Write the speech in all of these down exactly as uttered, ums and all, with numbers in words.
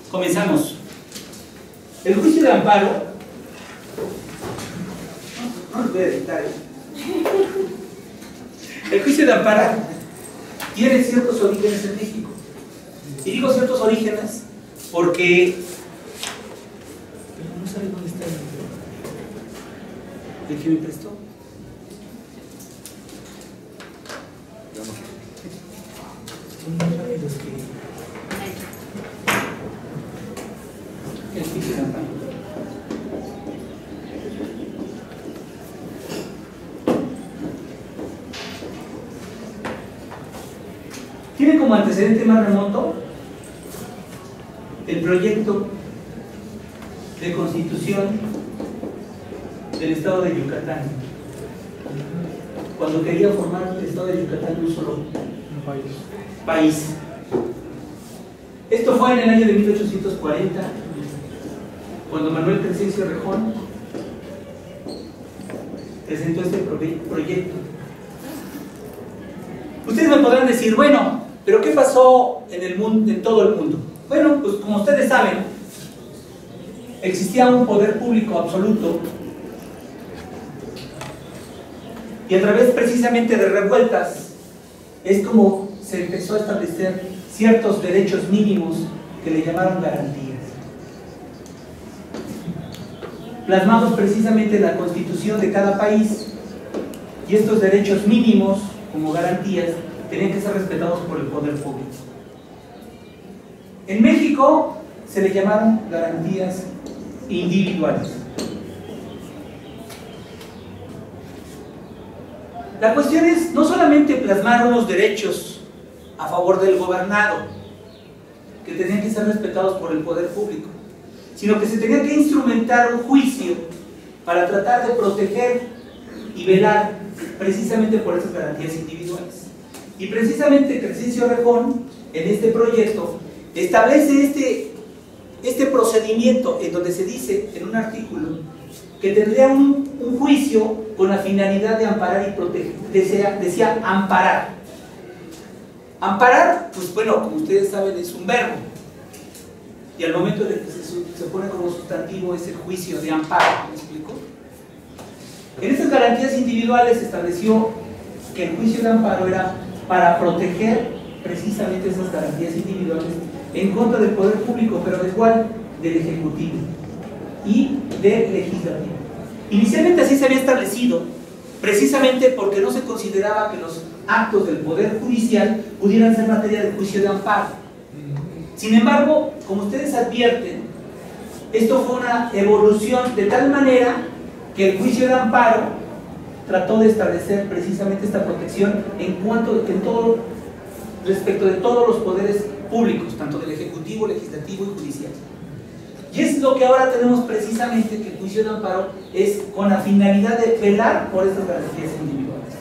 Comenzamos. El juicio de amparo. No, no lo voy a editar. El juicio de amparo tiene ciertos orígenes en México. Y digo ciertos orígenes porque. Pero no sabe dónde está el, el que me prestó. Son más rápidos que. El juicio de amparo. Tiene como antecedente más remoto el proyecto de constitución del estado de Yucatán, cuando quería formar el estado de Yucatán en un solo país. país. Esto fue en el año de mil ochocientos cuarenta, cuando Manuel Crescencio Rejón presentó este proyecto. Ustedes me podrán decir, bueno, pero ¿qué pasó en el mundo, en todo el mundo? Bueno, pues como ustedes saben, existía un poder público absoluto y a través precisamente de revueltas es como se empezó a establecer ciertos derechos mínimos que le llamaron garantías, plasmados precisamente en la constitución de cada país, y estos derechos mínimos como garantías tenían que ser respetados por el poder público. En México se le llamaron garantías individuales. La cuestión es no solamente plasmar unos derechos a favor del gobernado, que tenían que ser respetados por el poder público, sino que se tenía que instrumentar un juicio para tratar de proteger y velar precisamente por esas garantías individuales. Y precisamente Crescencio Rejón, en este proyecto, establece este, este procedimiento en donde se dice en un artículo que tendría un, un juicio con la finalidad de amparar y proteger. Decía, decía amparar. Amparar, pues bueno, como ustedes saben, es un verbo. Y al momento de que se, se pone como sustantivo es el juicio de amparo. ¿Me explico? En estas garantías individuales se estableció que el juicio de amparo era para proteger precisamente esas garantías individuales en contra del poder público, pero ¿de cuál? Del Ejecutivo y del Legislativo. Inicialmente así se había establecido, precisamente porque no se consideraba que los actos del Poder Judicial pudieran ser materia de juicio de amparo. Sin embargo, como ustedes advierten, esto fue una evolución de tal manera que el juicio de amparo trató de establecer precisamente esta protección en cuanto que en todo, respecto de todos los poderes públicos, tanto del Ejecutivo, Legislativo y Judicial. Y es lo que ahora tenemos precisamente, que el juicio de amparo es con la finalidad de velar por estas garantías individuales.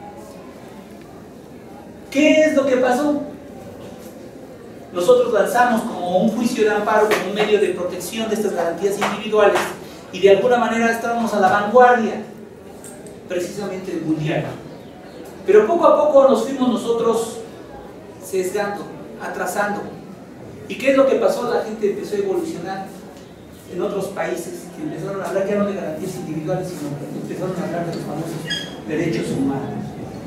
¿Qué es lo que pasó? Nosotros lanzamos como un juicio de amparo, como un medio de protección de estas garantías individuales, y de alguna manera estábamos a la vanguardia precisamente del mundial. Pero poco a poco nos fuimos nosotros sesgando, atrasando. ¿Y qué es lo que pasó? La gente empezó a evolucionar en otros países que empezaron a hablar ya no de garantías individuales, sino que empezaron a hablar de los famosos derechos humanos.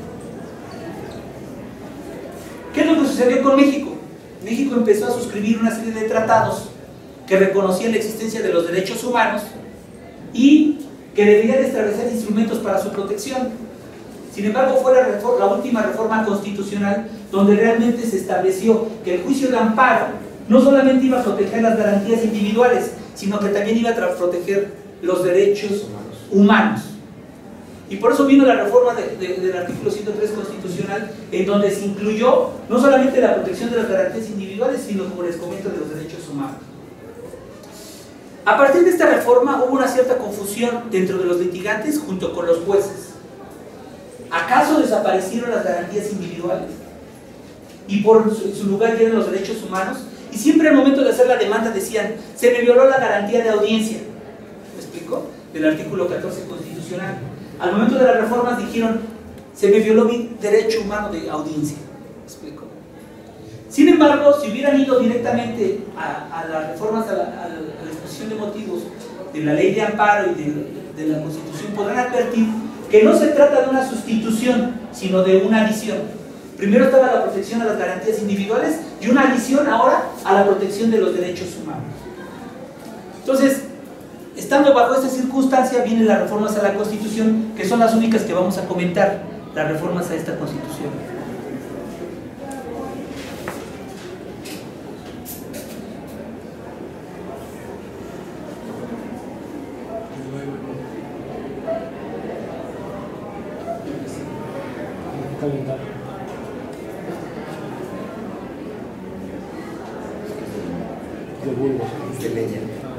¿Qué es lo que sucedió con México? México empezó a suscribir una serie de tratados que reconocían la existencia de los derechos humanos y que debían establecer instrumentos para su protección. Sin embargo, fue la, reforma, la última reforma constitucional donde realmente se estableció que el juicio de amparo no solamente iba a proteger las garantías individuales, sino que también iba a proteger los derechos humanos. Y por eso vino la reforma de, de, del artículo ciento tres constitucional, en donde se incluyó no solamente la protección de las garantías individuales, sino, como les comento, de los derechos humanos. A partir de esta reforma hubo una cierta confusión dentro de los litigantes junto con los jueces. ¿Acaso desaparecieron las garantías individuales? Y por su, su lugar tienen los derechos humanos. Y siempre al momento de hacer la demanda decían, se me violó la garantía de audiencia. ¿Me explico? Del artículo catorce constitucional. Al momento de las reformas dijeron, se me violó mi derecho humano de audiencia. ¿Me explico? Sin embargo, si hubieran ido directamente a, a las reformas, a la, a la exposición de motivos de la ley de amparo y de, de la Constitución, podrán advertir que no se trata de una sustitución, sino de una adición. Primero estaba la protección a las garantías individuales y una adición ahora a la protección de los derechos humanos. Entonces, estando bajo esta circunstancia, vienen las reformas a la Constitución, que son las únicas que vamos a comentar, las reformas a esta Constitución. De Burgos. De leña.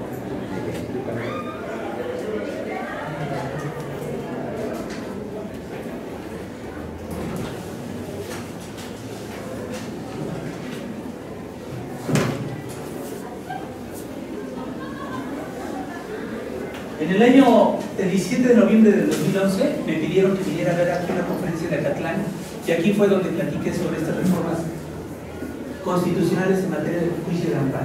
En el año, el diecisiete de noviembre del dos mil once, me pidieron que viniera a ver aquí una conferencia de Acatlán, y aquí fue donde platiqué sobre estas reformas constitucionales en materia de juicio de amparo.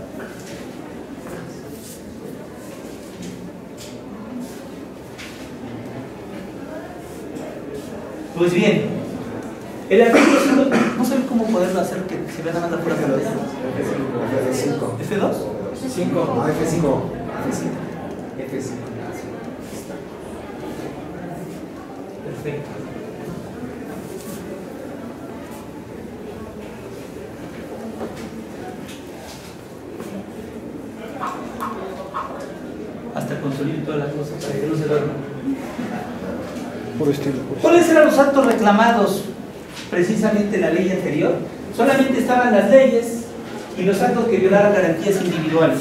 Pues bien, el artículo cinco, no sé cómo poderlo hacer que se vea nada más la pura pelota. F cinco. ¿F dos? cinco. No, F cinco. F cinco. F cinco. Perfecto. Hasta construir todas las cosas para que no se duerman. Por estilo. Por ¿Cuáles eran los actos reclamados precisamente en la ley anterior? Solamente estaban las leyes y los actos que violaran garantías individuales.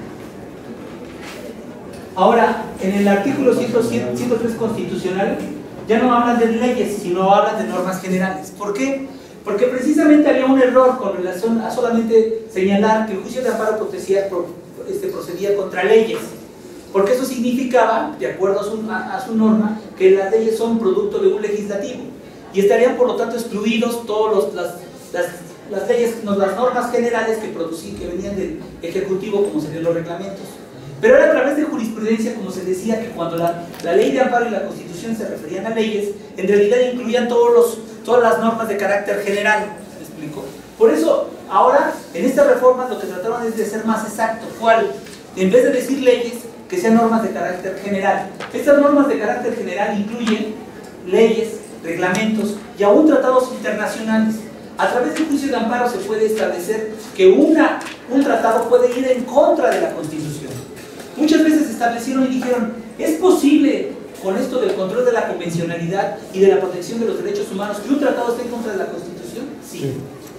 Ahora, en el artículo ciento tres constitucional ya no hablan de leyes, sino hablan de normas generales. ¿Por qué? Porque precisamente había un error con relación a solamente señalar que el juicio de amparo procedía, este, procedía contra leyes. Porque eso significaba, de acuerdo a su, a, a su norma, que las leyes son producto de un legislativo y estarían por lo tanto excluidos todas las, las, las leyes, las normas generales que, producían, que venían del Ejecutivo, como serían los reglamentos. Pero era a través de jurisprudencia, como se decía, que cuando la, la ley de amparo y la Constitución se referían a leyes, en realidad incluían todos los, todas las normas de carácter general. ¿Me explico? Por eso, ahora, en esta reforma lo que trataron es de ser más exacto. ¿Cuál? En vez de decir leyes, que sean normas de carácter general. Estas normas de carácter general incluyen leyes, reglamentos y aún tratados internacionales. A través del juicio de amparo se puede establecer que una, un tratado puede ir en contra de la Constitución. Muchas veces establecieron y dijeron, ¿es posible con esto del control de la convencionalidad y de la protección de los derechos humanos que un tratado esté en contra de la Constitución? Sí.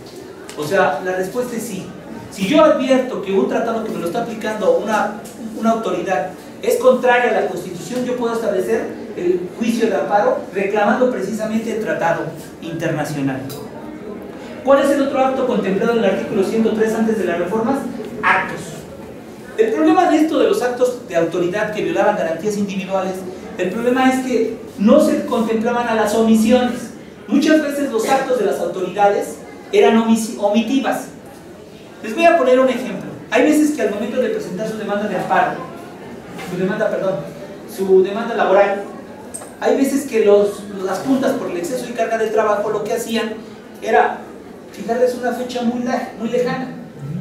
O sea, la respuesta es sí. Si yo advierto que un tratado que me lo está aplicando una, una autoridad es contraria a la Constitución, yo puedo establecer el juicio de amparo reclamando precisamente el tratado internacional. ¿Cuál es el otro acto contemplado en el artículo ciento tres antes de las reformas? Actos. El problema de esto de los actos de autoridad que violaban garantías individuales, el problema es que no se contemplaban a las omisiones. Muchas veces los actos de las autoridades eran omitivas. Les voy a poner un ejemplo. Hay veces que al momento de presentar su demanda de amparo, su demanda, perdón, su demanda laboral, hay veces que los, las juntas por el exceso y carga de trabajo lo que hacían era fijarles una fecha muy, muy lejana,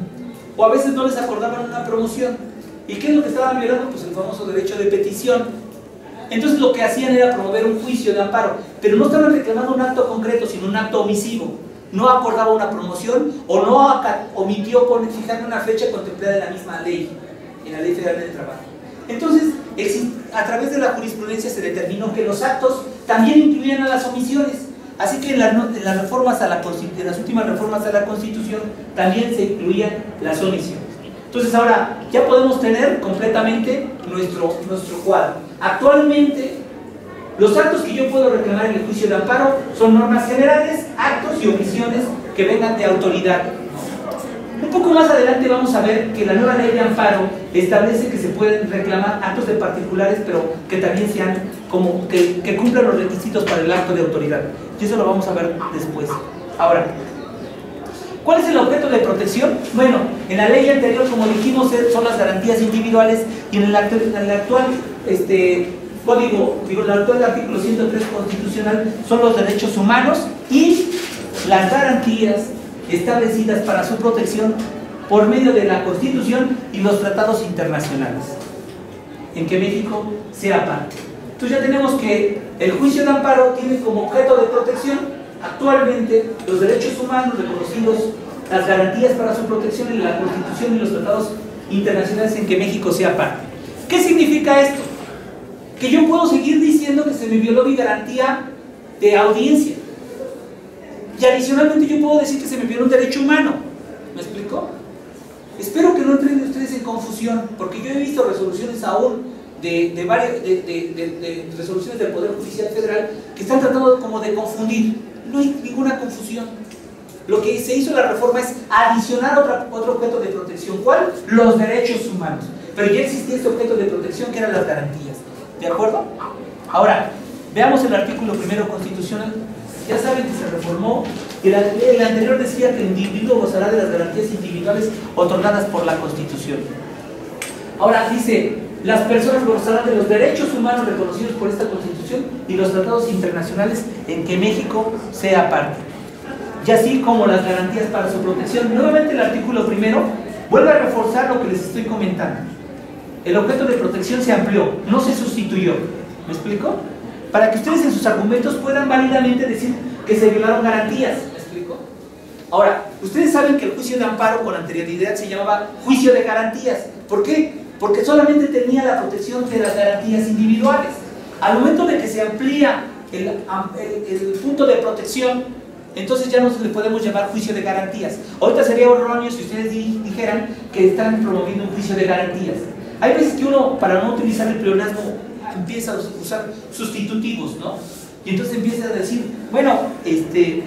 o a veces no les acordaban una promoción. ¿Y qué es lo que estaban violando? Pues el famoso derecho de petición. Entonces lo que hacían era promover un juicio de amparo, pero no estaban reclamando un acto concreto, sino un acto omisivo. No acordaba una promoción o no omitió fijar una fecha contemplada en la misma ley, en la Ley Federal del Trabajo. Entonces, a través de la jurisprudencia se determinó que los actos también incluían a las omisiones. Así que en, la, en las reformas a la en las últimas reformas a la Constitución también se incluían las omisiones. Entonces ahora ya podemos tener completamente nuestro, nuestro cuadro. Actualmente, los actos que yo puedo reclamar en el juicio de amparo son normas generales, actos y omisiones que vengan de autoridad. Un poco más adelante vamos a ver que la nueva ley de amparo establece que se pueden reclamar actos de particulares, pero que también sean como que, que cumplan los requisitos para el acto de autoridad. Y eso lo vamos a ver después. Ahora, ¿Cuál es el objeto de protección? Bueno, en la ley anterior, como dijimos, son las garantías individuales, y en el, en el actual este, código, digo, el actual artículo ciento tres constitucional son los derechos humanos y las garantías establecidas para su protección por medio de la Constitución y los tratados internacionales, en que México sea parte. Entonces ya tenemos que el juicio de amparo tiene como objeto de protección actualmente los derechos humanos reconocidos, las garantías para su protección en la Constitución y los tratados internacionales en que México sea parte. ¿Qué significa esto? Que yo puedo seguir diciendo que se me violó mi garantía de audiencia, y adicionalmente yo puedo decir que se me violó un derecho humano. ¿Me explico? Espero que no entren ustedes en confusión, porque yo he visto resoluciones aún de, de, varias, de, de, de, de resoluciones del Poder Judicial Federal que están tratando como de confundir. No hay ninguna confusión. Lo que se hizo en la reforma es adicionar otra, otro objeto de protección. ¿Cuál? Los derechos humanos. Pero ya existía este objeto de protección que eran las garantías. ¿De acuerdo? Ahora, veamos el artículo primero constitucional. Ya saben que se reformó, y la, el anterior decía que el individuo gozará de las garantías individuales otorgadas por la Constitución. Ahora dice, las personas gozarán de los derechos humanos reconocidos por esta Constitución y los tratados internacionales en que México sea parte, y así como las garantías para su protección. Nuevamente el artículo primero vuelve a reforzar lo que les estoy comentando. El objeto de protección se amplió, no se sustituyó. ¿Me explico? Para que ustedes en sus argumentos puedan válidamente decir que se violaron garantías. ¿Me explico? Ahora, ustedes saben que el juicio de amparo con anterioridad se llamaba juicio de garantías. ¿Por qué? Porque solamente tenía la protección de las garantías individuales. Al momento de que se amplía el, el, el punto de protección, entonces ya no se le podemos llamar juicio de garantías. Ahorita sería erróneo si ustedes di, dijeran que están promoviendo un juicio de garantías. Hay veces que uno, para no utilizar el pleonasmo, empieza a usar sustitutivos, ¿no? Y entonces empieza a decir, bueno, este,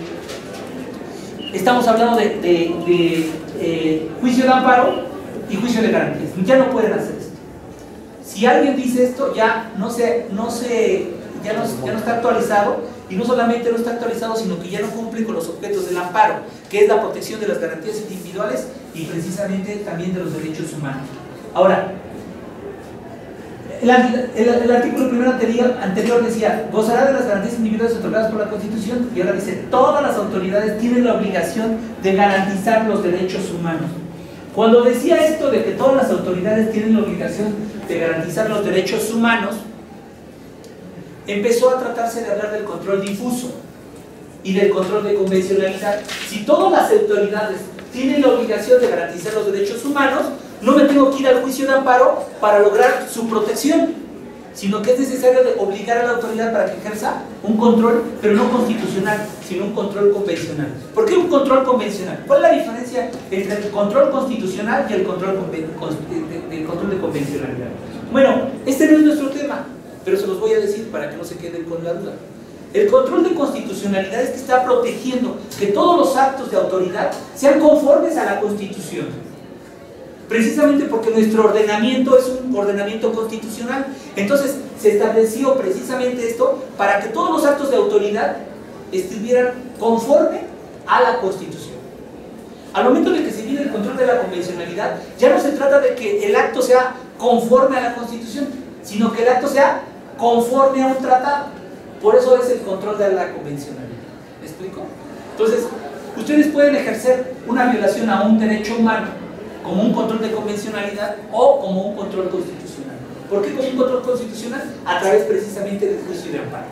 estamos hablando de, de, de eh, juicio de amparo y juicio de garantías. Ya no pueden hacer esto. Si alguien dice esto, ya no se, no se, ya no, ya no está actualizado, y no solamente no está actualizado, sino que ya no cumple con los objetos del amparo, que es la protección de las garantías individuales y precisamente también de los derechos humanos. Ahora, El, el, el artículo primero anterior, anterior decía, gozará de las garantías individuales otorgadas por la Constitución, y ahora dice, todas las autoridades tienen la obligación de garantizar los derechos humanos. Cuando decía esto de que todas las autoridades tienen la obligación de garantizar los derechos humanos, empezó a tratarse de hablar del control difuso y del control de convencionalidad. Si todas las autoridades tienen la obligación de garantizar los derechos humanos, no me tengo que ir al juicio de amparo para lograr su protección, sino que es necesario de obligar a la autoridad para que ejerza un control, pero no constitucional, sino un control convencional. ¿Por qué un control convencional? ¿Cuál es la diferencia entre el control constitucional y el control, de, de, control de convencionalidad? Bueno, este no es nuestro tema, pero se los voy a decir para que no se queden con la duda. El control de constitucionalidad es que está protegiendo que todos los actos de autoridad sean conformes a la Constitución, precisamente porque nuestro ordenamiento es un ordenamiento constitucional. Entonces se estableció precisamente esto para que todos los actos de autoridad estuvieran conforme a la Constitución. Al momento de que se viene el control de la convencionalidad, ya no se trata de que el acto sea conforme a la Constitución, sino que el acto sea conforme a un tratado. Por eso es el control de la convencionalidad. ¿Me explico? Entonces, ustedes pueden ejercer una violación a un derecho humano como un control de convencionalidad o como un control constitucional. ¿Por qué como un control constitucional? A través precisamente del juicio de amparo.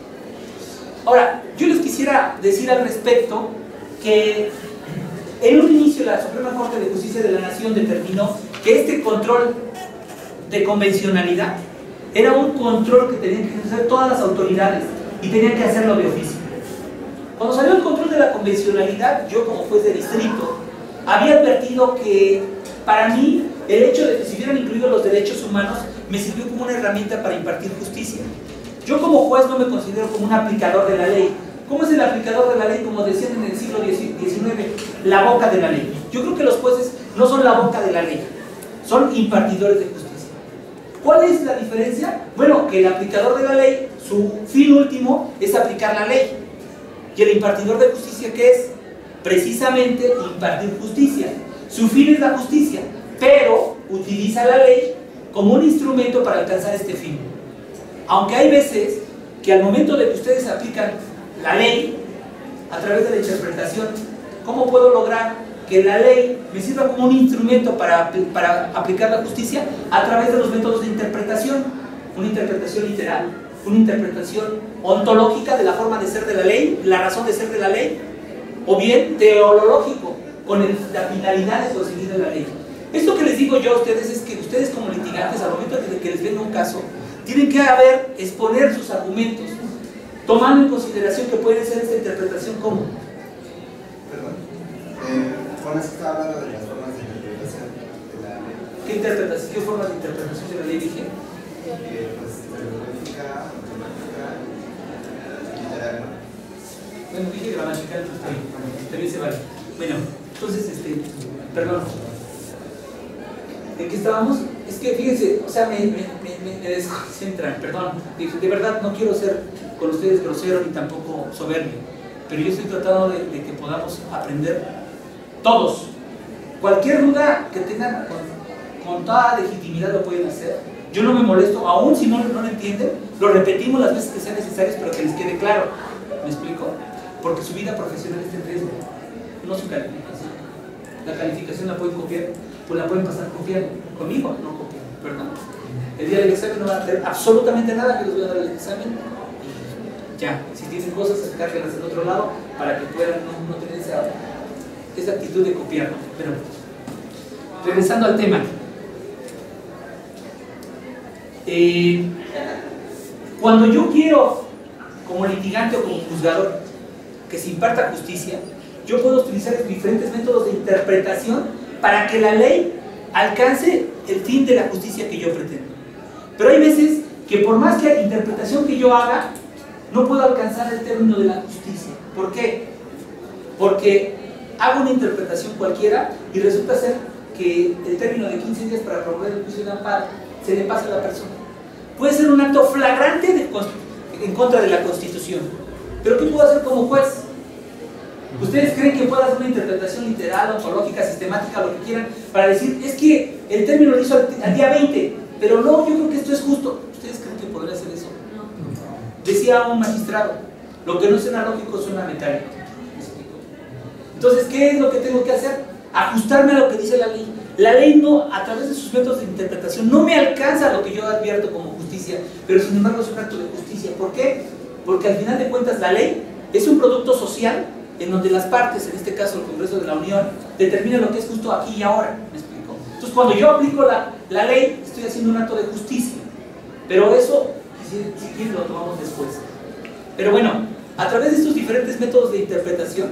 Ahora, yo les quisiera decir al respecto que en un inicio la Suprema Corte de Justicia de la Nación determinó que este control de convencionalidad era un control que tenían que ejercer todas las autoridades y tenían que hacerlo de oficio. Cuando salió el control de la convencionalidad, yo como juez de distrito había advertido que para mí el hecho de que se hubieran incluido los derechos humanos me sirvió como una herramienta para impartir justicia. Yo como juez no me considero como un aplicador de la ley. ¿Cómo es el aplicador de la ley? Como decían en el siglo diecinueve, la boca de la ley. Yo creo que los jueces no son la boca de la ley, son impartidores de justicia. ¿Cuál es la diferencia? Bueno, que el aplicador de la ley, su fin último es aplicar la ley. ¿Y el impartidor de justicia qué es? precisamente impartir justicia. Su fin es la justicia, pero utiliza la ley como un instrumento para alcanzar este fin. Aunque hay veces que al momento de que ustedes aplican la ley a través de la interpretación, ¿cómo puedo lograr que la ley me sirva como un instrumento para, para aplicar la justicia? A través de los métodos de interpretación, una interpretación literal, una interpretación ontológica de la forma de ser de la ley, la razón de ser de la ley, o bien teológico, con el, la finalidad de conseguir la ley. Esto que les digo yo a ustedes es que ustedes como litigantes, al momento de que les venga un caso, tienen que haber, exponer sus argumentos, tomando en consideración que puede ser esta interpretación como. Perdón. Eh, Juan, se está hablando de las formas de interpretación de la ley. ¿Qué interpretación? ¿Qué formas de interpretación de la ley dije? Eh, pues, teológica, ontológica, literal, ¿no? Bueno, dije gramatical, pues también, también se vale. Bueno, entonces, este, perdón. ¿En qué estábamos? Es que fíjense, o sea, me, me, me, me desconcentran, perdón. De, de verdad no quiero ser con ustedes grosero ni tampoco soberbio, pero yo estoy tratando de, de que podamos aprender todos. Cualquier duda que tengan con, con toda legitimidad lo pueden hacer. Yo no me molesto, aún si no, no lo entienden, lo repetimos las veces que sean necesarias, pero que les quede claro. ¿Me explico? Porque su vida profesional está en riesgo, no su calificación. La calificación la pueden copiar, pues la pueden pasar copiando. Conmigo no copian, perdón. El día del examen no van a tener absolutamente nada que les voy a dar el examen. Ya, si tienen cosas, cárguenlas del otro lado para que puedan no, no tener esa, esa actitud de copiarlo. Pero, regresando al tema. Eh, cuando yo quiero, como litigante o como juzgador, que se imparta justicia, yo puedo utilizar diferentes métodos de interpretación para que la ley alcance el fin de la justicia que yo pretendo. Pero hay veces que por más que la interpretación que yo haga, no puedo alcanzar el término de la justicia. ¿Por qué? Porque hago una interpretación cualquiera y resulta ser que el término de quince días para promover el juicio de amparo se le pasa a la persona. Puede ser un acto flagrante de, en contra de la Constitución. ¿Pero qué puedo hacer como juez? ¿Ustedes creen que puedo hacer una interpretación literal, ontológica, sistemática, lo que quieran, para decir, es que el término lo hizo al, al día veinte, pero no, yo creo que esto es justo? ¿Ustedes creen que podría hacer eso? No. Decía un magistrado, lo que no suena lógico suena metálico. Entonces, ¿qué es lo que tengo que hacer? Ajustarme a lo que dice la ley. La ley no, a través de sus métodos de interpretación, no me alcanza lo que yo advierto como justicia, pero sin embargo es un acto de justicia. ¿Por qué? Porque al final de cuentas la ley es un producto social en donde las partes, en este caso el Congreso de la Unión, determinan lo que es justo aquí y ahora. ¿Me explico? Entonces cuando yo aplico la, la ley, estoy haciendo un acto de justicia. Pero eso, si, si quieren, lo tomamos después. Pero bueno, a través de estos diferentes métodos de interpretación,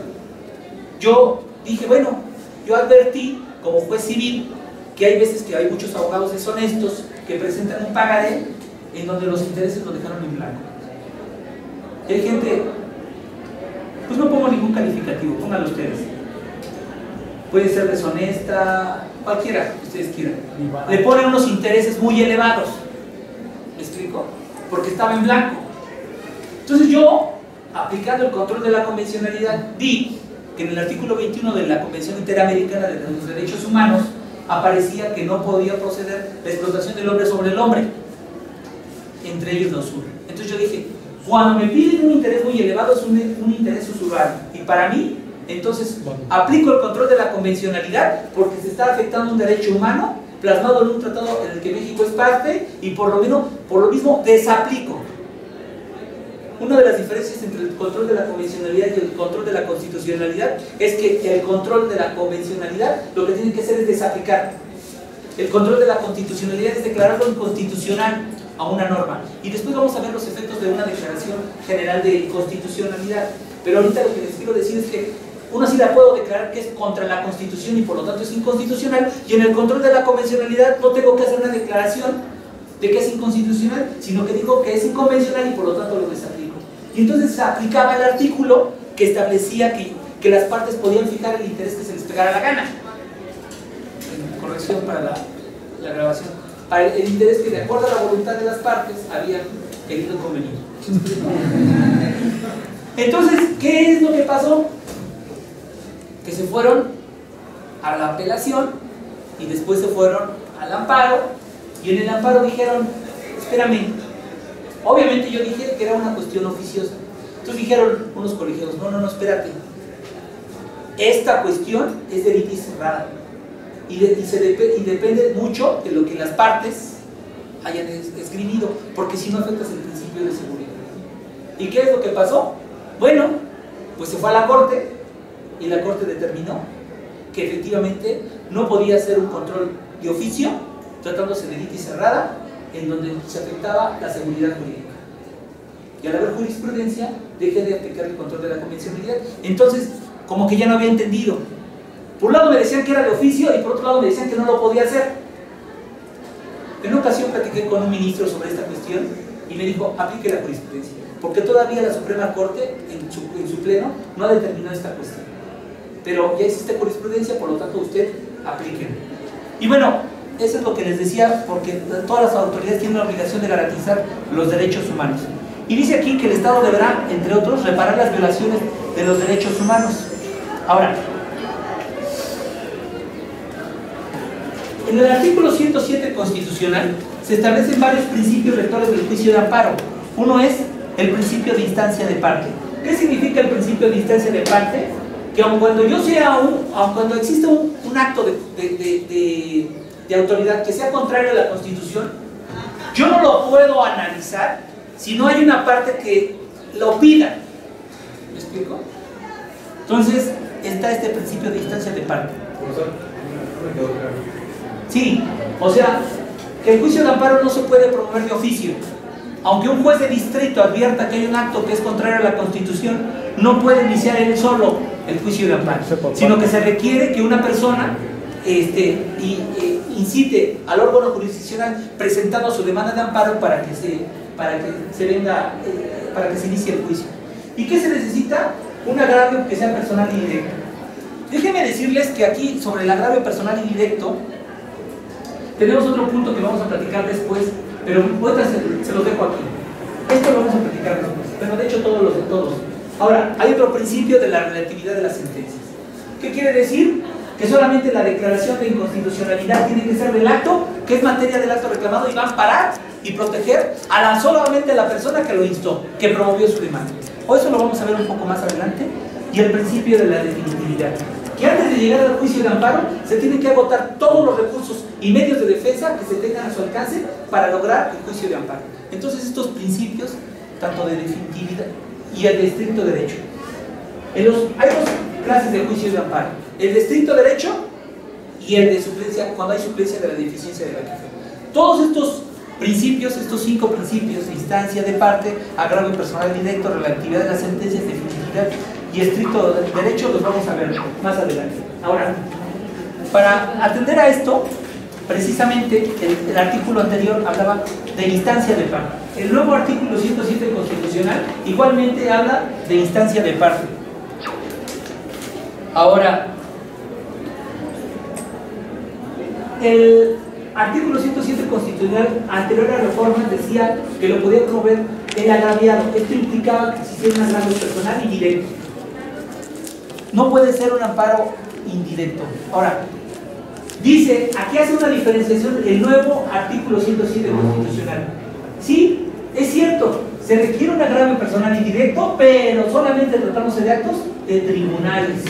yo dije, bueno, yo advertí como juez civil que hay veces que hay muchos abogados deshonestos que presentan un pagaré en donde los intereses lo dejaron en blanco. Y hay gente, pues no pongo ningún calificativo, pónganlo ustedes. Puede ser deshonesta, cualquiera que ustedes quieran. Le ponen unos intereses muy elevados. ¿Me explico? Porque estaba en blanco. Entonces yo, aplicando el control de la convencionalidad, vi que en el artículo veintiuno de la Convención Interamericana de los Derechos Humanos aparecía que no podía proceder la explotación del hombre sobre el hombre, entre ellos la usura. Entonces yo dije, cuando me piden un interés muy elevado es un, un interés usural, y para mí, entonces aplico el control de la convencionalidad porque se está afectando un derecho humano plasmado en un tratado en el que México es parte, y por lo, menos, por lo mismo desaplico. Una de las diferencias entre el control de la convencionalidad y el control de la constitucionalidad es que el control de la convencionalidad lo que tiene que hacer es desaplicar. El control de la constitucionalidad es declararlo inconstitucional a una norma. Y después vamos a ver los efectos de una declaración general de inconstitucionalidad. Pero ahorita lo que les quiero decir es que una sí la puedo declarar que es contra la Constitución y por lo tanto es inconstitucional, y en el control de la convencionalidad no tengo que hacer una declaración de que es inconstitucional, sino que digo que es inconvencional y por lo tanto lo desaplico. Y entonces se aplicaba el artículo que establecía que, que las partes podían fijar el interés que se les pegara la gana. Corrección para la, la grabación. Para el, el interés que de acuerdo a la voluntad de las partes habían querido convenir. Entonces, ¿qué es lo que pasó? que se fueron a la apelación y después se fueron al amparo, y en el amparo dijeron, espérame, obviamente yo dije que era una cuestión oficiosa. Entonces dijeron unos colegiados, no, no, no, espérate, esta cuestión es de litis cerrada y, de, y, se dep y depende mucho de lo que las partes hayan es esgrimido, porque si no afectas el principio de seguridad. ¿Y qué es lo que pasó? Bueno, pues se fue a la corte y la corte determinó que efectivamente no podía ser un control de oficio tratándose de litis cerrada en donde se afectaba la seguridad jurídica. Y al haber jurisprudencia, deje de aplicar el control de la convencionalidad. Entonces, como que ya no había entendido. Por un lado me decían que era de oficio y por otro lado me decían que no lo podía hacer. En una ocasión platiqué con un ministro sobre esta cuestión y me dijo, aplique la jurisprudencia, porque todavía la Suprema Corte en su, en su pleno no ha determinado esta cuestión. Pero ya existe jurisprudencia, por lo tanto usted aplíquela. Y bueno, eso es lo que les decía, porque todas las autoridades tienen la obligación de garantizar los derechos humanos. Y dice aquí que el Estado deberá, entre otros, reparar las violaciones de los derechos humanos. Ahora, en el artículo ciento siete constitucional se establecen varios principios rectores del juicio de amparo. Uno es el principio de instancia de parte. ¿Qué significa el principio de instancia de parte? Que aun cuando yo sea un, aun cuando exista un, un acto de, de, de, de, de autoridad que sea contrario a la Constitución, yo no lo puedo analizar si no hay una parte que lo pida. ¿Me explico? Entonces está este principio de instancia de parte. Sí, o sea, que el juicio de amparo no se puede promover de oficio. Aunque un juez de distrito advierta que hay un acto que es contrario a la Constitución, no puede iniciar él solo el juicio de amparo, sino que se requiere que una persona este, y, e, incite al órgano jurisdiccional presentando su demanda de amparo para que se, para que se venga, eh, para que se inicie el juicio. ¿Y qué se necesita? Un agravio que sea personal y directo. Déjenme decirles que aquí, sobre el agravio personal y directo, tenemos otro punto que vamos a platicar después, pero ahorita se, se los dejo aquí. Esto lo vamos a platicar después, pero de hecho todos los de todos. Ahora, hay otro principio de la relatividad de las sentencias. ¿Qué quiere decir? Que solamente la declaración de inconstitucionalidad tiene que ser del acto, que es materia del acto reclamado, y va a amparar y proteger a la, solamente a la persona que lo instó, que promovió su demanda. O eso lo vamos a ver un poco más adelante. Y el principio de la definitividad, que antes de llegar al juicio de amparo se tienen que agotar todos los recursos y medios de defensa que se tengan a su alcance para lograr el juicio de amparo. Entonces estos principios, tanto de definitividad y el de estricto derecho, en los, hay dos clases de juicio de amparo: el de estricto derecho y el de suplencia, cuando hay suplencia de la deficiencia de la queja. Todos estos principios, estos cinco principios, instancia de parte, agravio personal directo, relatividad de las sentencias, definitividad y estricto derecho, los vamos a ver más adelante. Ahora, para atender a esto, precisamente el, el artículo anterior hablaba de instancia de parte. El nuevo artículo ciento siete constitucional igualmente habla de instancia de parte. Ahora, el artículo ciento siete constitucional anterior a la reforma decía que lo podía promover el agraviado. Esto implicaba que existiera un agravio personal y directo. No puede ser un amparo indirecto. Ahora, dice, aquí hace una diferenciación el nuevo artículo ciento siete constitucional. Sí, es cierto, se requiere un agravio personal indirecto, pero solamente tratándose de actos de tribunales.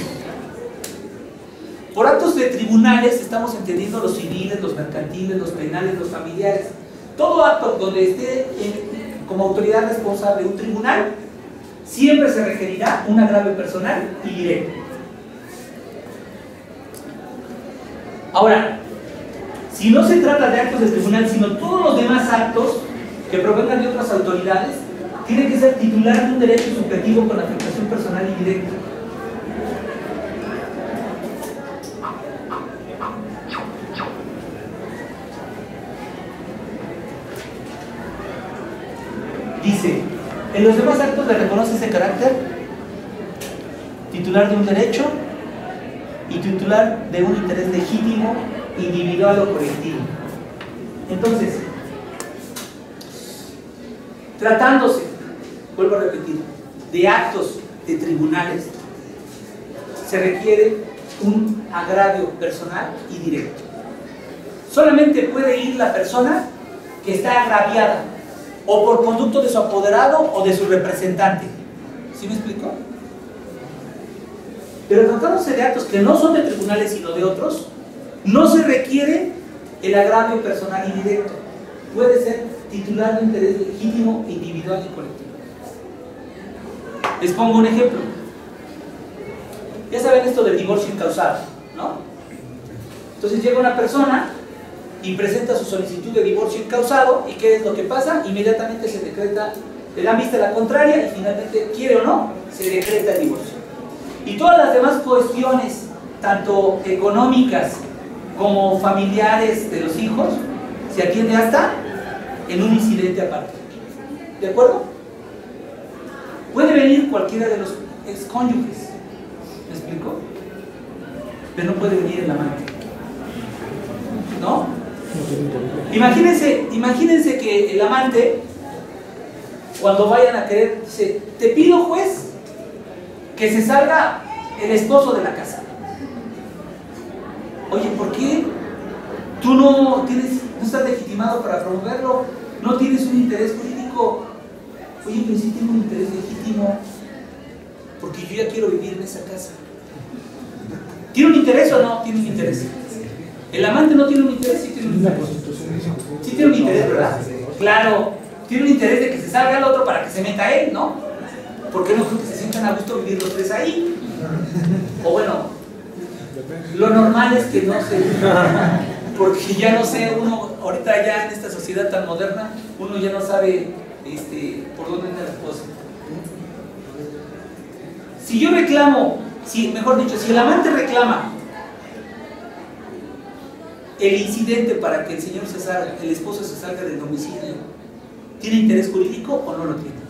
Por actos de tribunales estamos entendiendo los civiles, los mercantiles, los penales, los familiares. Todo acto donde esté en, como autoridad responsable un tribunal, siempre se requerirá un agravio personal y directo. Ahora, si no se trata de actos de tribunal, sino todos los demás actos que provengan de otras autoridades, tiene que ser titular de un derecho subjetivo con afectación personal y directa. Dice, en los demás actos le reconoce ese carácter, titular de un derecho y titular de un interés legítimo, individual o colectivo. Entonces, tratándose, vuelvo a repetir, de actos de tribunales, se requiere un agravio personal y directo. Solamente puede ir la persona que está agraviada, o por conducto de su apoderado o de su representante. ¿Sí me explico? Pero tratándose de actos que no son de tribunales sino de otros, no se requiere el agravio personal y directo. Puede ser titular de interés legítimo, individual y colectivo. Les pongo un ejemplo. Ya saben esto del divorcio incausado, ¿no? Entonces llega una persona y presenta su solicitud de divorcio incausado, y ¿qué es lo que pasa? Inmediatamente se decreta, le dan vista a la contraria y finalmente, quiere o no, se decreta el divorcio. Y todas las demás cuestiones, tanto económicas como familiares de los hijos, se atiende hasta en un incidente aparte. ¿De acuerdo? Puede venir cualquiera de los excónyuges, ¿me explico? Pero no puede venir el amante, ¿no? Imagínense, imagínense que el amante, cuando vayan a querer, dice: te pido, juez, que se salga el esposo de la casa. Oye, ¿por qué tú no tienes, no estás legitimado para promoverlo? ¿No tienes un interés jurídico? Oye, pero sí tengo un interés legítimo, porque yo ya quiero vivir en esa casa. ¿Tiene un interés o no tiene un interés? El amante no tiene un interés, sí tiene un interés. Sí tiene un interés, ¿verdad? Claro, tiene un interés de que se salga el otro para que se meta él, ¿no? Porque no creo que se sientan a gusto vivir los tres ahí. O bueno, lo normal es que no se... Porque ya no sé, uno, ahorita ya en esta sociedad tan moderna, uno ya no sabe este, por dónde anda la cosa. Si yo reclamo, si, mejor dicho, si el amante reclama el incidente para que el señor se salga, el esposo se salga del domicilio, ¿tiene interés jurídico o no lo tiene?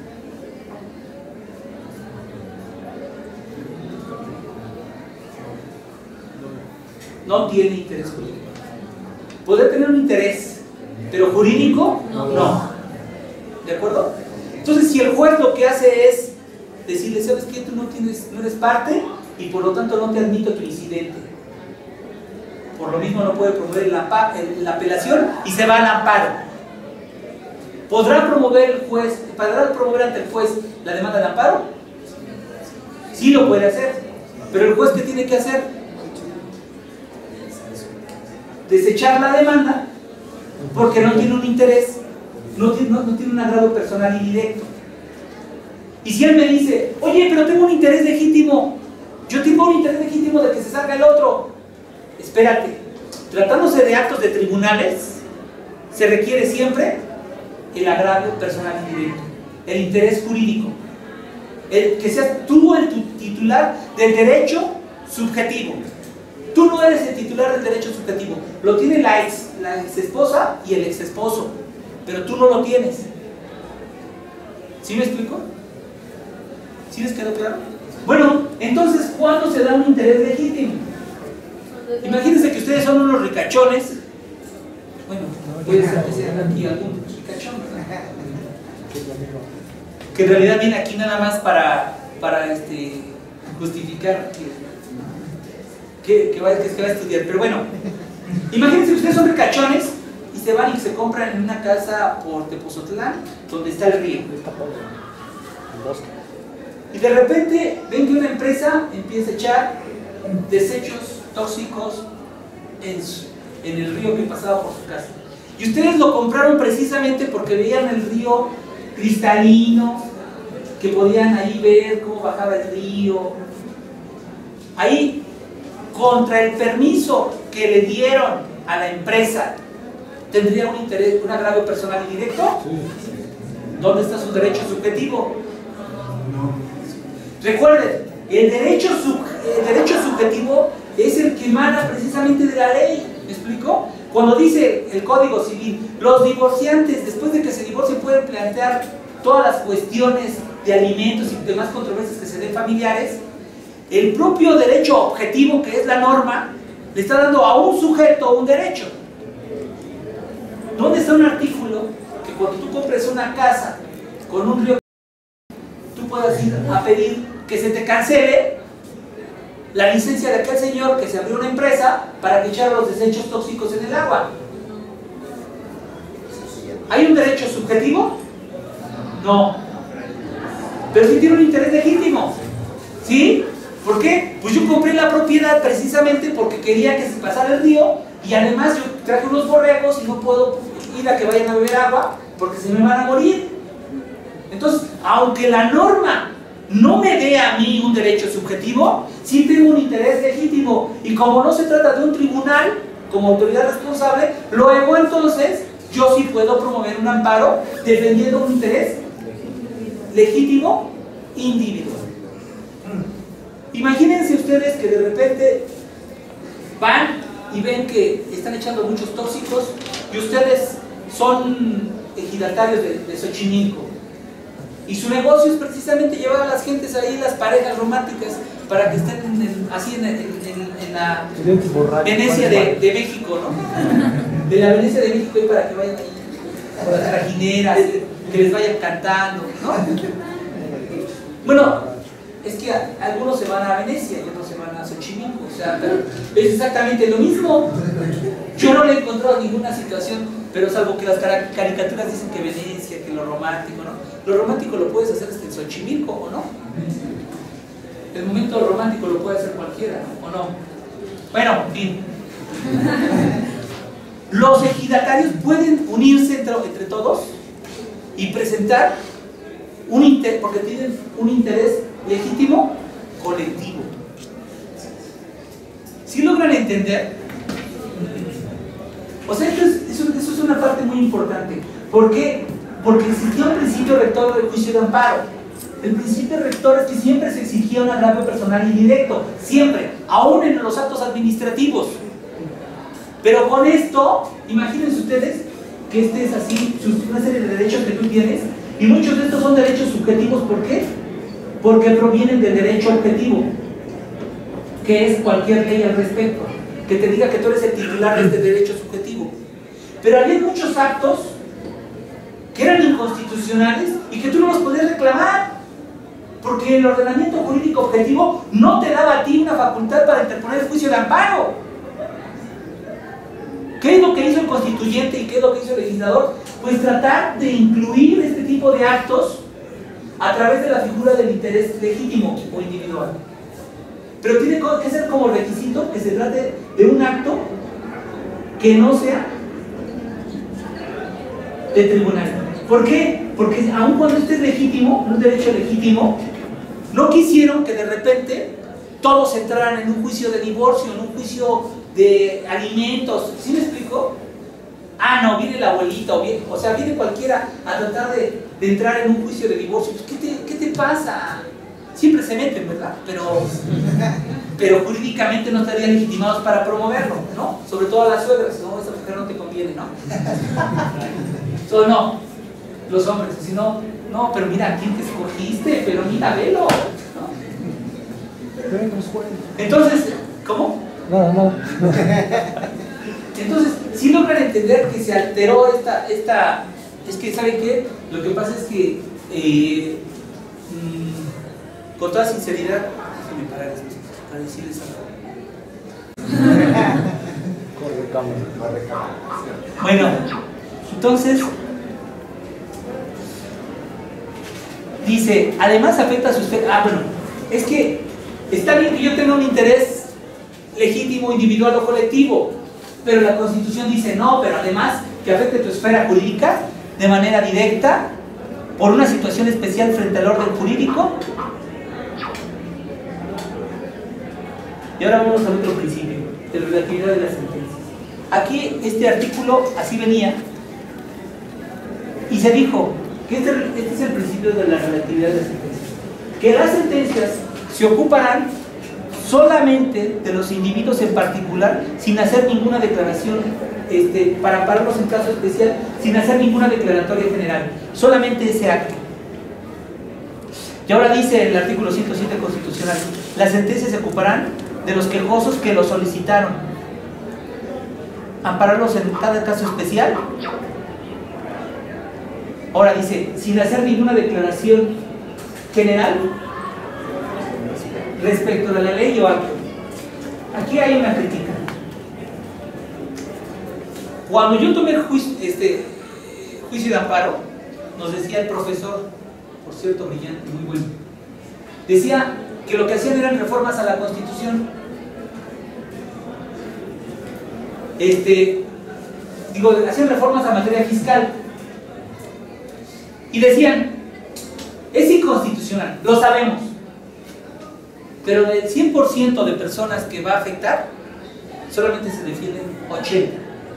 No tiene interés jurídico. Puede tener un interés, pero jurídico, no. no. ¿De acuerdo? Entonces, si el juez lo que hace es decirle: ¿sabes qué? Tú no, tienes, no eres parte y por lo tanto no te admito tu incidente. Por lo mismo no puede promover la, la apelación y se va al amparo. ¿Podrá promover el juez, podrá promover ante el juez la demanda de amparo? Sí lo puede hacer, pero el juez ¿qué tiene que hacer? Desechar la demanda porque no tiene un interés, no tiene, no, no tiene un agrado personal y directo. Y si él me dice: oye, pero tengo un interés legítimo, yo tengo un interés legítimo de que se salga el otro. Espérate, tratándose de actos de tribunales, se requiere siempre el agravio personal y directo, el interés jurídico, el que seas tú el titular del derecho subjetivo. Tú no eres el titular del derecho subjetivo, lo tiene la ex, la ex esposa y el ex esposo, pero tú no lo tienes. ¿Sí me explico? ¿Sí les quedó claro? Bueno, entonces, ¿cuándo se da un interés legítimo? Imagínense que ustedes son unos ricachones. Bueno, puede ser que sean aquí algún ricachón, ¿verdad? Que en realidad viene aquí nada más para, para este, justificar que, que, que, va, que, que va a estudiar. Pero bueno, imagínense que ustedes son ricachones y se van y se compran en una casa por Tepozotlán, donde está el río. Y de repente ven que una empresa empieza a echar desechos tóxicos en, su, en el río que pasaba por su casa. Y ustedes lo compraron precisamente porque veían el río cristalino, que podían ahí ver cómo bajaba el río. Ahí, contra el permiso que le dieron a la empresa, ¿tendría un interés, un agravio personal y directo? ¿Dónde está su derecho subjetivo? Recuerden, el derecho, sub, el derecho subjetivo es el que emana precisamente de la ley. ¿Me explico? Cuando dice el Código Civil, los divorciantes, después de que se divorcien, pueden plantear todas las cuestiones de alimentos y demás controversias que se den familiares, el propio derecho objetivo, que es la norma, le está dando a un sujeto un derecho. ¿Dónde está un artículo que cuando tú compres una casa con un río, tú puedas ir a pedir que se te cancele la licencia de aquel señor que se abrió una empresa para que echara los desechos tóxicos en el agua. ¿Hay un derecho subjetivo? No. Pero sí tiene un interés legítimo. ¿Sí? ¿Por qué? Pues yo compré la propiedad precisamente porque quería que se pasara el río y además yo traje unos borregos y no puedo ir a que vayan a beber agua porque se me van a morir. Entonces, aunque la norma no me dé a mí un derecho subjetivo, sí tengo un interés legítimo. Y como no se trata de un tribunal como autoridad responsable, luego entonces yo sí puedo promover un amparo defendiendo un interés legítimo individual. Imagínense ustedes que de repente van y ven que están echando muchos tóxicos y ustedes son ejidatarios de, de Xochimilco y su negocio es precisamente llevar a las gentes ahí, las parejas románticas, para que estén en, en, así en, en, en, en la Venecia de, de México, ¿no? De la Venecia de México, y para que vayan ahí por las trajineras, que les vayan cantando, ¿no? Bueno, es que a, algunos se van a Venecia y otros se van a Xochimilco, o sea, pero es exactamente lo mismo. Yo no le he encontrado ninguna situación, pero salvo que las caricaturas dicen que Venecia, que lo romántico, ¿no? Lo romántico lo puedes hacer hasta en Xochimilco, ¿o no? El momento romántico lo puede hacer cualquiera, ¿no? ¿O no? Bueno, en fin. Los ejidatarios pueden unirse entre, entre todos y presentar un interés, porque tienen un interés legítimo colectivo. ¿Sí logran entender? O sea, esto es, eso, eso es una parte muy importante. ¿Por qué? Porque existía un principio rector del juicio de amparo. El principio rector es que siempre se exigía un agravio personal indirecto, siempre, aún en los actos administrativos. Pero con esto, imagínense ustedes que este es así, una serie de derechos que tú tienes, y muchos de estos son derechos subjetivos. ¿Por qué? Porque provienen del derecho objetivo, que es cualquier ley al respecto, que te diga que tú eres el titular de este derecho subjetivo. Pero había muchos actos que eran inconstitucionales y que tú no los podías reclamar, porque el ordenamiento jurídico objetivo no te daba a ti una facultad para interponer el juicio de amparo. ¿Qué es lo que hizo el constituyente y qué es lo que hizo el legislador? Pues tratar de incluir este tipo de actos a través de la figura del interés legítimo o individual. Pero tiene que ser como requisito que se trate de un acto que no sea de tribunal. ¿Por qué? Porque aun cuando este es legítimo, un derecho legítimo, no quisieron que de repente todos entraran en un juicio de divorcio, en un juicio de alimentos. ¿Sí me explico? Ah, no, viene la abuelita, o, viene, o sea, viene cualquiera a tratar de, de entrar en un juicio de divorcio. ¿Qué te, qué te pasa? Siempre se meten, ¿verdad? Pero, pero jurídicamente no estarían legitimados para promoverlo, ¿no? Sobre todo a las suegras, ¿no? Esa mujer no te conviene, ¿no? So, no, los hombres, si no, no, pero mira, ¿a quién te escogiste? Pero mira, velo, ¿no? Entonces, ¿cómo? No, no. Entonces, si logran entender que se alteró esta, esta, es que, ¿saben qué? Lo que pasa es que, eh, mmm, con toda sinceridad, déjenme parar esto, para decirles algo. Corre cámara. Corre cámara. Bueno, entonces, dice, además afecta a sus... Ah, bueno, es que está bien que yo tenga un interés legítimo, individual o colectivo, pero la Constitución dice no, pero además que afecte tu esfera jurídica de manera directa por una situación especial frente al orden jurídico. Y ahora vamos al otro principio, de la relatividad de las sentencias. Aquí este artículo así venía y se dijo que este, este es el principio de la relatividad de las sentencias, que las sentencias se ocuparán solamente de los individuos en particular, sin hacer ninguna declaración, este, para ampararlos en caso especial, sin hacer ninguna declaratoria general, solamente ese acto. Y ahora dice el artículo ciento siete constitucional, las sentencias se ocuparán de los quejosos que lo solicitaron, ampararlos en cada caso especial. Ahora dice, sin hacer ninguna declaración general respecto de la ley o acto. aquí hay una crítica. Cuando yo tomé el juicio, este, juicio de amparo, nos decía el profesor, por cierto, brillante, muy bueno, decía que lo que hacían eran reformas a la Constitución. Este, digo, hacían reformas a materia fiscal. Y decían, es inconstitucional, lo sabemos, pero del cien por ciento de personas que va a afectar, solamente se defienden ochenta.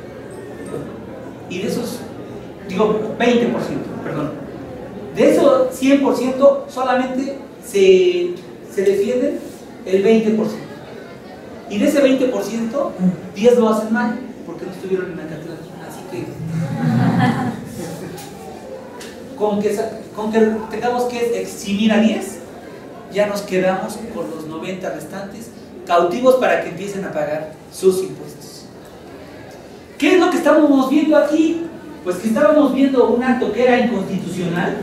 Y de esos, digo, veinte por ciento, perdón. De esos cien por ciento, solamente se, se defienden el veinte por ciento. Y de ese veinte por ciento, diez lo hacen mal, porque no estuvieron en Acatlán. Así que, con que, con que tengamos que eximir a diez, ya nos quedamos con los noventa restantes, cautivos para que empiecen a pagar sus impuestos. ¿Qué es lo que estábamos viendo aquí? Pues que estábamos viendo un acto que era inconstitucional,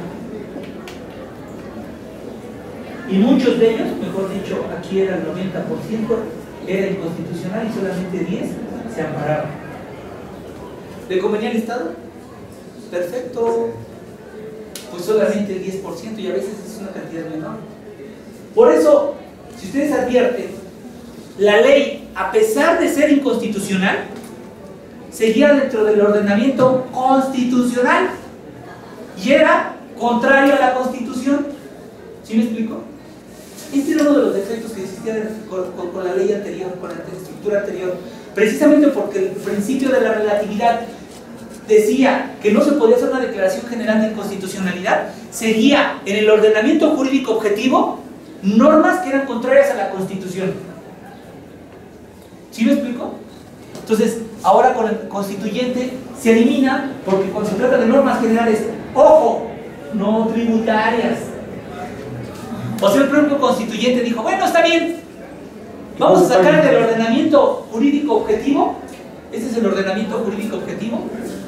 y muchos de ellos, mejor dicho, aquí era el noventa por ciento, era inconstitucional y solamente diez se amparaban. ¿Le convenía al Estado? Perfecto. Pues solamente el diez por ciento, y a veces es una cantidad menor. Por eso, si ustedes advierten, la ley, a pesar de ser inconstitucional, seguía dentro del ordenamiento constitucional y era contrario a la Constitución. ¿Sí me explico? Este era uno de los defectos que existían con, con, con la ley anterior, con la estructura anterior, precisamente porque el principio de la relatividad decía que no se podía hacer una declaración general de inconstitucionalidad, seguía en el ordenamiento jurídico objetivo normas que eran contrarias a la Constitución. ¿Sí me explico? Entonces, ahora con el constituyente se elimina, porque cuando se trata de normas generales, ojo, no tributarias. O sea, el propio constituyente dijo, bueno, está bien, vamos a sacar del ordenamiento jurídico objetivo, este es el ordenamiento jurídico objetivo,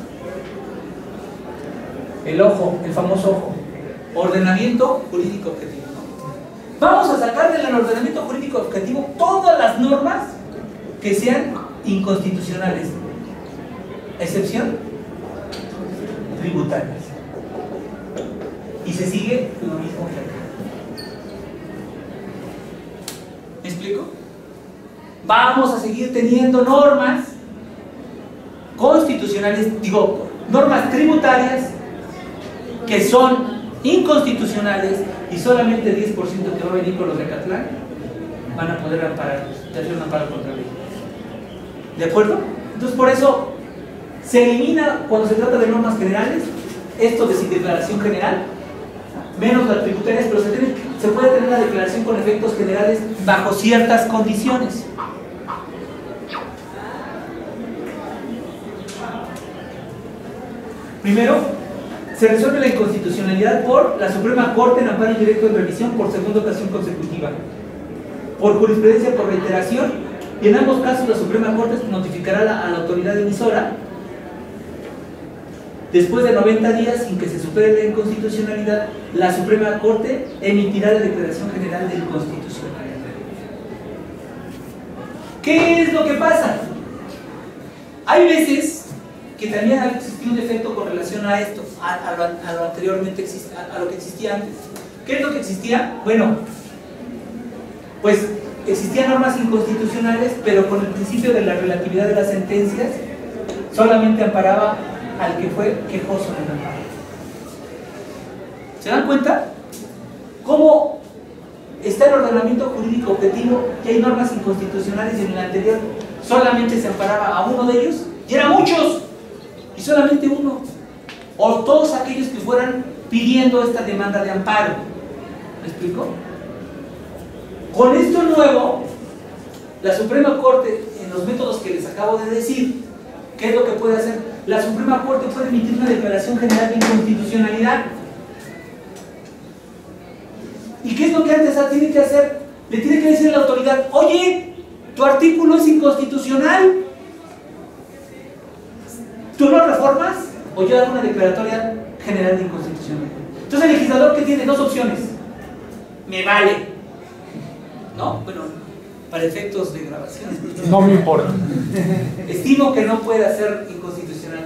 el ojo, el famoso ojo, ordenamiento jurídico objetivo, ¿no? Vamos a sacar del ordenamiento jurídico objetivo todas las normas que sean inconstitucionales, excepción tributarias, y se sigue lo mismo que acá. ¿Me explico? Vamos a seguir teniendo normas constitucionales, digo, normas tributarias que son inconstitucionales, y solamente el diez por ciento que va a venir con los de Acatlán van a poder amparar, hacer un amparo contra ley. ¿De acuerdo? Entonces, por eso se elimina, cuando se trata de normas generales, esto de sin declaración general, menos las tributarias, pero se, tiene, se puede tener la declaración con efectos generales bajo ciertas condiciones. Primero, se resuelve la inconstitucionalidad por la Suprema Corte en amparo indirecto en revisión por segunda ocasión consecutiva, por jurisprudencia por reiteración, y en ambos casos la Suprema Corte notificará a la, a la autoridad emisora después de noventa días sin que se supere la inconstitucionalidad. La Suprema Corte emitirá la declaración general de inconstitucionalidad. ¿Qué es lo que pasa? Hay veces que también ha existido un defecto con relación a esto, a, a, lo, a lo anteriormente exist, a, a lo que existía antes. ¿Qué es lo que existía? Bueno, pues existían normas inconstitucionales, pero con el principio de la relatividad de las sentencias solamente amparaba al que fue quejoso en el amparo. ¿Se dan cuenta? ¿Cómo está el ordenamiento jurídico objetivo y hay normas inconstitucionales, y en el anterior solamente se amparaba a uno de ellos y eran muchos y solamente uno, o todos aquellos que fueran pidiendo esta demanda de amparo? ¿Me explico? Con esto nuevo, la Suprema Corte, en los métodos que les acabo de decir, ¿qué es lo que puede hacer? La Suprema Corte puede emitir una declaración general de inconstitucionalidad. ¿Y qué es lo que antes tiene que hacer? Le tiene que decir a la autoridad, oye, tu artículo es inconstitucional, ¿tú lo reformas? O yo hago una declaratoria general de inconstitucionalidad. Entonces el legislador, ¿qué tiene? Dos opciones. Me vale, ¿no? Bueno, para efectos de grabación. No me importa. Estimo que no pueda ser inconstitucional.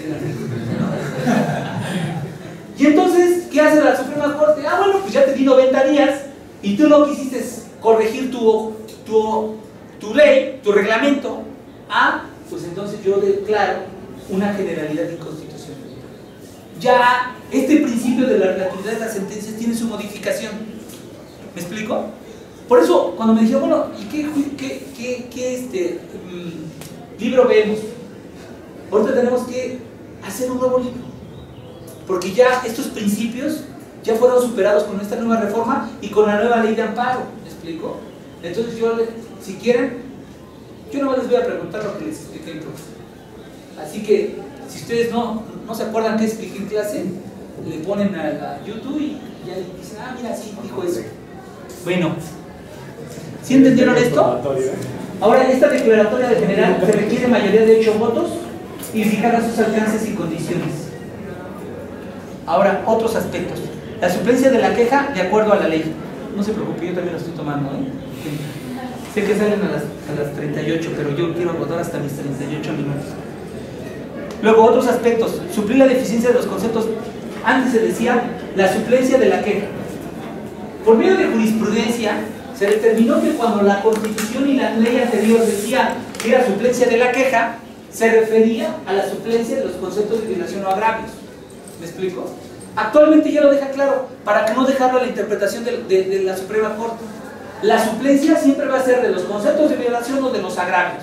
Y entonces, ¿qué hace la Suprema Corte? Ah, bueno, pues ya te di noventa días y tú no quisiste corregir tu, tu, tu ley, tu reglamento. Ah, pues entonces yo declaro una generalidad inconstitucional. Ya este principio de la relatividad de las sentencias tiene su modificación. ¿Me explico? Por eso, cuando me decía, bueno, ¿y qué, qué, qué, qué este, um, libro vemos? Ahorita tenemos que hacer un nuevo libro. Porque ya estos principios ya fueron superados con esta nueva reforma y con la nueva ley de amparo. ¿Me explico? Entonces yo, si quieren, yo no les voy a preguntar lo que les expliqué en clase. Así que, si ustedes no, no se acuerdan qué expliqué en clase, le ponen a, a YouTube y ya dicen, ah, mira, sí, dijo eso. Bueno, ¿sí entendieron esto? Ahora, esta declaratoria de general se requiere mayoría de ocho votos y fijará sus alcances y condiciones. Ahora, otros aspectos. La suplencia de la queja de acuerdo a la ley. No se preocupe, yo también lo estoy tomando, ¿eh? Sé que salen a las, a las treinta y ocho, pero yo quiero agotar hasta mis treinta y ocho minutos. Luego, otros aspectos. Suplir la deficiencia de los conceptos. Antes se decía la suplencia de la queja. Por medio de jurisprudencia, se determinó que cuando la Constitución y la ley anterior decía que era suplencia de la queja, se refería a la suplencia de los conceptos de violación o agravios. ¿Me explico? Actualmente ya lo deja claro, para que no dejarlo a la interpretación de, de, de la Suprema Corte. La suplencia siempre va a ser de los conceptos de violación o de los agravios.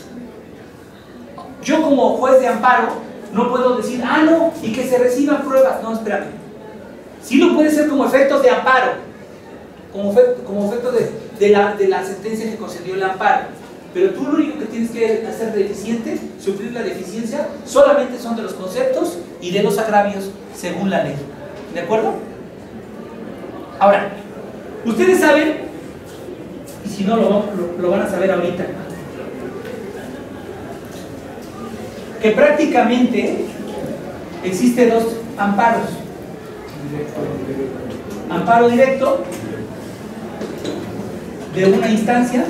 Yo como juez de amparo no puedo decir, ah, no, y que se reciban pruebas. No, espérame. Sí lo puede ser como efectos de amparo, como, fe, como efecto de, de, la, de la sentencia que concedió el amparo. Pero tú lo único que tienes que hacer deficiente, suplir la deficiencia, solamente son de los conceptos y de los agravios según la ley. ¿De acuerdo? Ahora, ustedes saben, y si no lo, lo, lo van a saber ahorita, que prácticamente existe dos amparos. Amparo directo de una instancia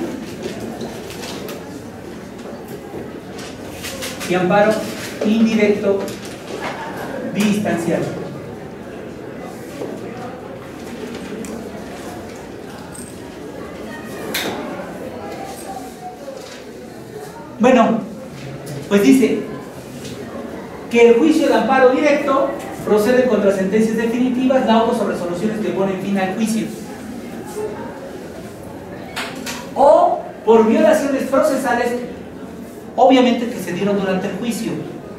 y amparo indirecto biinstancial. Bueno, pues dice que el juicio de amparo directo procede contra sentencias definitivas, laudos o resoluciones que ponen fin al juicio, o por violaciones procesales, obviamente que se dieron durante el juicio.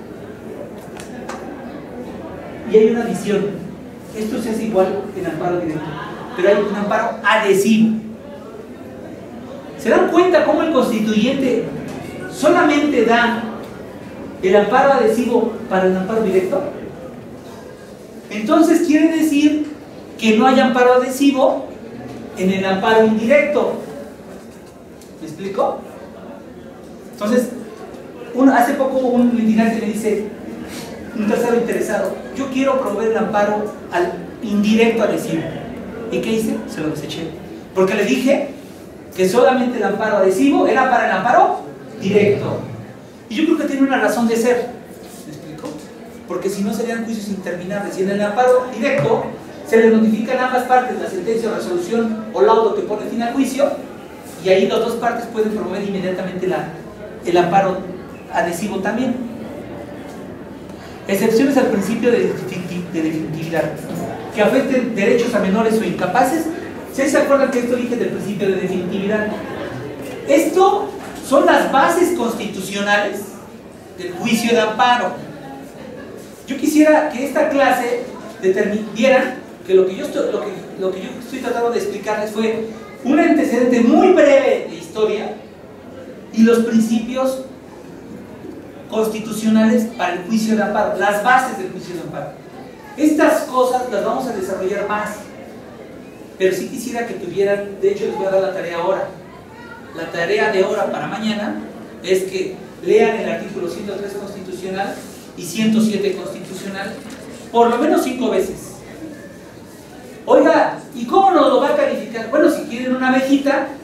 Y hay una visión. Esto se hace igual en amparo directo, pero hay un amparo adhesivo. ¿Se dan cuenta cómo el constituyente solamente da el amparo adhesivo para el amparo directo? Entonces quiere decir que no hay amparo adhesivo en el amparo indirecto. ¿Me explico? Entonces, un, hace poco un litigante me dice, un tercero interesado, yo quiero promover el amparo al indirecto adhesivo. ¿Y qué hice? Se lo deseché. Porque le dije que solamente el amparo adhesivo era para el amparo directo. Y yo creo que tiene una razón de ser. ¿Me explico? Porque si no serían juicios interminables. Y en el amparo directo se le notifican a ambas partes la sentencia o resolución o laudo que pone fin al juicio, y ahí las dos partes pueden promover inmediatamente la, el amparo adhesivo también. Excepciones al principio de definitividad que afecten derechos a menores o incapaces. ¿Se acuerdan que esto dije del principio de definitividad? Esto son las bases constitucionales del juicio de amparo. Yo quisiera que esta clase vieran que lo que yo estoy, lo que, lo que yo estoy tratando de explicarles fue un antecedente muy breve de historia y los principios constitucionales para el juicio de amparo, las bases del juicio de amparo. Estas cosas las vamos a desarrollar más, pero sí quisiera que tuvieran, de hecho les voy a dar la tarea ahora. La tarea de ahora para mañana es que lean el artículo ciento tres constitucional y ciento siete constitucional por lo menos cinco veces. Oiga, ¿y cómo nos lo va a calificar? Bueno, si quieren una abejita,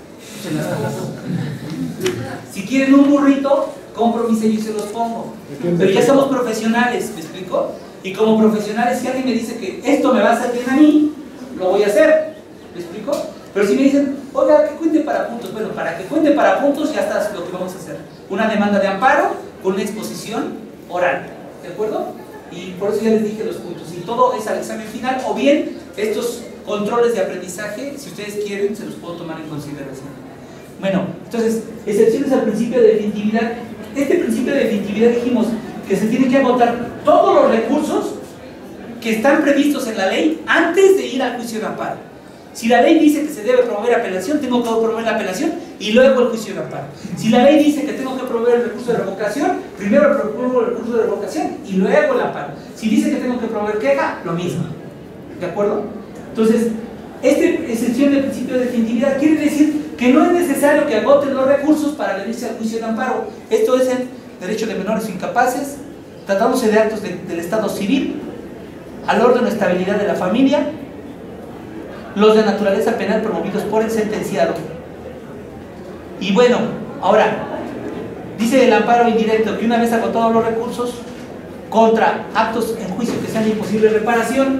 en las cosas. Si quieren un burrito, compro mis sellos y se los pongo. Pero ya somos profesionales, ¿me explico? Y como profesionales, si alguien me dice que esto me va a hacer bien a mí, lo voy a hacer, ¿me explico? Pero si me dicen, oiga, que cuente para puntos, bueno, para que cuente para puntos ya está lo que vamos a hacer. Una demanda de amparo con una exposición oral, ¿de acuerdo? Y por eso ya les dije los puntos. Y todo es al examen final, o bien estos controles de aprendizaje, si ustedes quieren, se los puedo tomar en consideración. Bueno, entonces, excepciones al principio de definitividad. Este principio de definitividad dijimos que se tienen que agotar todos los recursos que están previstos en la ley antes de ir al juicio de amparo. Si la ley dice que se debe promover apelación, tengo que promover la apelación y luego el juicio de amparo. Si la ley dice que tengo que promover el recurso de revocación, primero promuevo el recurso de revocación y luego el amparo. Si dice que tengo que promover queja, lo mismo. ¿De acuerdo? Entonces, esta excepción del principio de definitividad quiere decir que no es necesario que agoten los recursos para adherirse al juicio de amparo. Esto es en derecho de menores o incapaces, tratándose de actos de, del Estado civil, al orden o estabilidad de la familia, los de naturaleza penal promovidos por el sentenciado. Y bueno, ahora, dice el amparo indirecto que una vez agotados los recursos contra actos en juicio que sean de imposible reparación,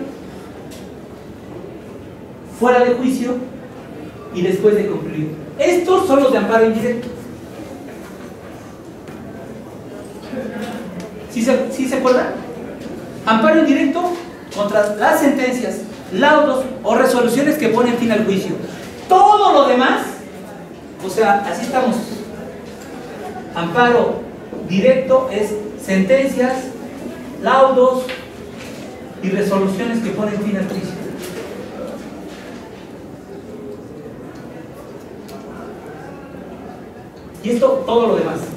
fuera de juicio y después de concluir. Estos son los de amparo indirecto. ¿Sí se, ¿sí se acuerdan? Amparo indirecto contra las sentencias, laudos o resoluciones que ponen fin al juicio. Todo lo demás, o sea, así estamos. Amparo directo es sentencias, laudos y resoluciones que ponen fin al juicio. Y esto, todo lo demás.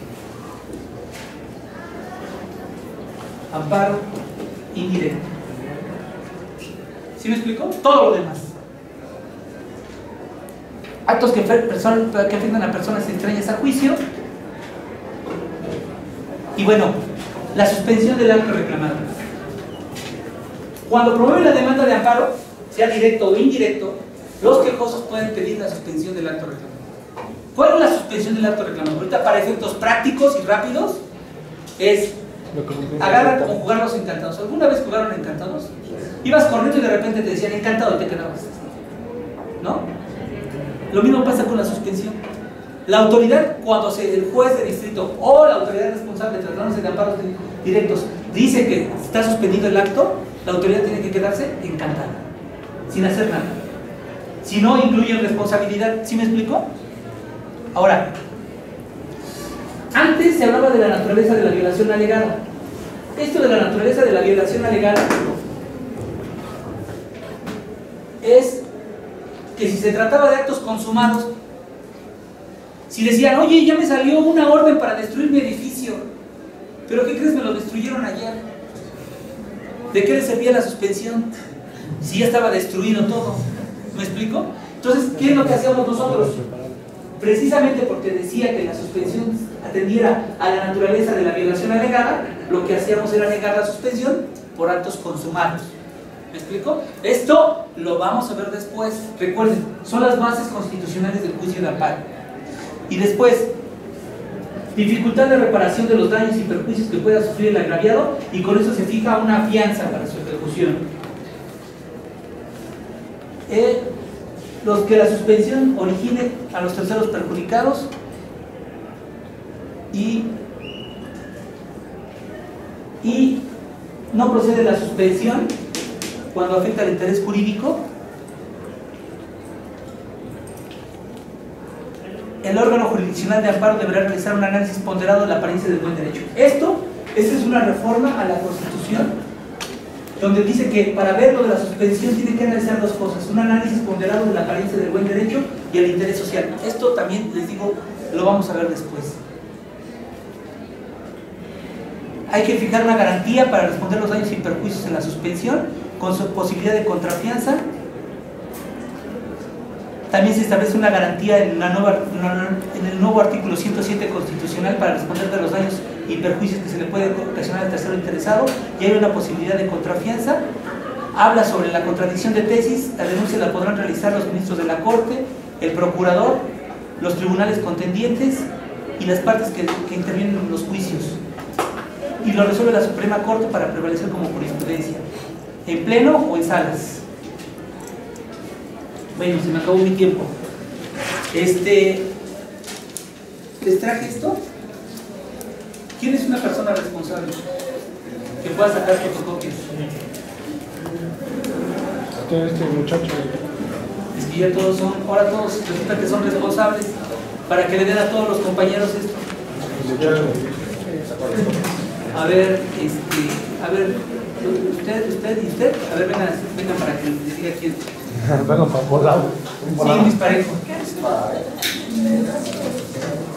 Amparo indirecto. ¿Sí me explico? Todo lo demás. Actos que, que afectan a personas extrañas a juicio. Y bueno, la suspensión del acto reclamado. Cuando promueve la demanda de amparo, sea directo o indirecto, los quejosos pueden pedir la suspensión del acto reclamado. ¿Cuál es la suspensión del acto reclamado? Ahorita, para efectos prácticos y rápidos, es agarran como jugar los encantados. ¿Alguna vez jugaron encantados? Ibas corriendo y de repente te decían encantado y te quedabas, ¿no? Lo mismo pasa con la suspensión. La autoridad, cuando se, el juez de distrito o la autoridad responsable tratándose de amparos directos dice que está suspendido el acto, la autoridad tiene que quedarse encantada, sin hacer nada. Si no incluye responsabilidad, ¿sí me explico? Ahora, antes se hablaba de la naturaleza de la violación alegada. Esto de la naturaleza de la violación alegada es que si se trataba de actos consumados, si decían, oye, ya me salió una orden para destruir mi edificio, pero ¿qué crees? Me lo destruyeron ayer. ¿De qué le servía la suspensión? Si ya estaba destruido todo. ¿Me explico? Entonces, ¿qué es lo que hacíamos nosotros? Precisamente porque decía que la suspensión atendiera a la naturaleza de la violación alegada, lo que hacíamos era negar la suspensión por actos consumados. ¿Me explico? Esto lo vamos a ver después. Recuerden, son las bases constitucionales del juicio de amparo. Y después, dificultad de reparación de los daños y perjuicios que pueda sufrir el agraviado, y con eso se fija una fianza para su ejecución. Eh, los que la suspensión origine a los terceros perjudicados y, y no procede la suspensión cuando afecta al interés jurídico. El órgano jurisdiccional de amparo deberá realizar un análisis ponderado de la apariencia del buen derecho. Esto, esta es una reforma a la Constitución, donde dice que para ver lo de la suspensión tiene que analizar dos cosas: un análisis ponderado de la apariencia del buen derecho y el interés social. Esto también, les digo, lo vamos a ver después. Hay que fijar una garantía para responder los daños y perjuicios en la suspensión, con su posibilidad de contrafianza. También se establece una garantía en, la nueva, en el nuevo artículo ciento siete constitucional para responder de los daños y perjuicios que se le puede ocasionar al tercero interesado, y hay una posibilidad de contrafianza. Habla sobre la contradicción de tesis. La denuncia la podrán realizar los ministros de la Corte, el procurador los tribunales contendientes y las partes que, que intervienen en los juicios. Y lo resuelve la Suprema Corte para prevalecer como jurisprudencia, en pleno o en salas. Bueno, se me acabó mi tiempo. Este, les traje esto. ¿Quién es una persona responsable que pueda sacar fotocopias? Este, este muchacho. Es que ya todos son, ahora todos resulta que son responsables para que le den a todos los compañeros esto. A ver, este, a ver, usted, usted y usted, a ver, vengan, vengan para que les diga quién. Vengan para por lado. Sí, mis parejos.